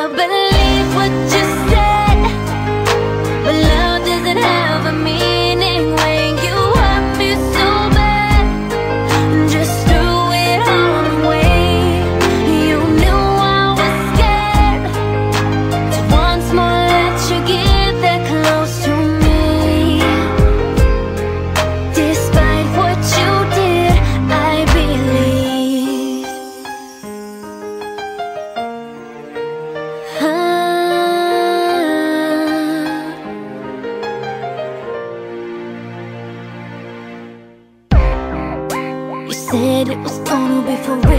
believe what you said, but love doesn't have a meaning when you hurt me so bad. Just threw it all away. You knew I was scared to once more let you get that close to me. Despite what you did, I believed. You said it was gonna be forever.